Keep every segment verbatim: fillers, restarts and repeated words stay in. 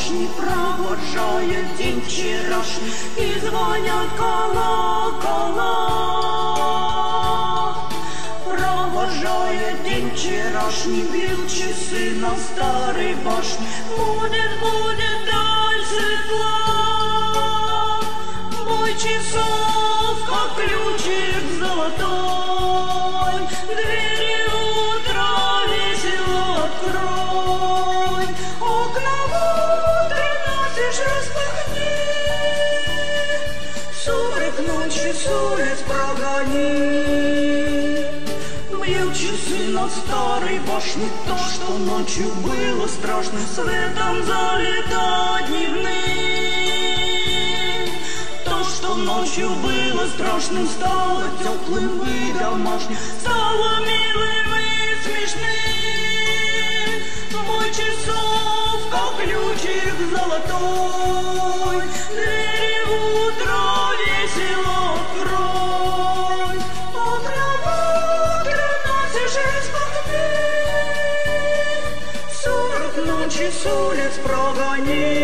башни провожает день вчерашний, и звонят колокола. Провожает день вчерашний, бил часы на старой башне. Будет, будет даль светла, бой часов, как ключик золотой. Двери утра весело открой, окна утро носишь распахни, сумрак ночи с улиц прогони. Бьют часы на старой башне, то, что ночью было страшно, светом залито дневным. То, что ночью было страшным, стало теплым и домашним, стало милым и смешным. Бой часов, как ключик золотой, двери в утро весело открой, окна в утро носишь распахни, сумрак ночи с улиц прогони.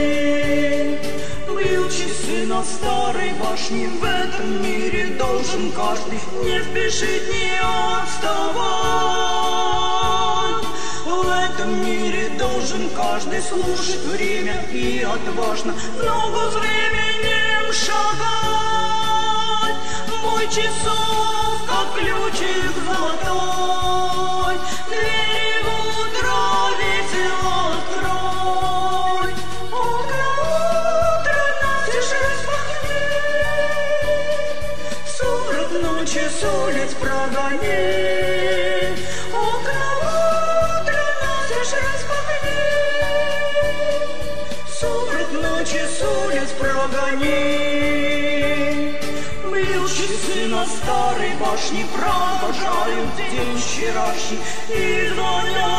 Бьют часы на старой башне, в этом мире должен каждый не спешить, не отставать. В этом мире должен каждый слушать время и отважно в ногу с временем шагать. Бой часов, как ключик золотой, двери в утро весело открой, окна утро носишь распахни, сумрак ночи с улиц прогони. Окна утро носишь распахни, сумрак ночи с улиц прогони. Бьют часы на старой башне, провожают день вчерашний, и звонят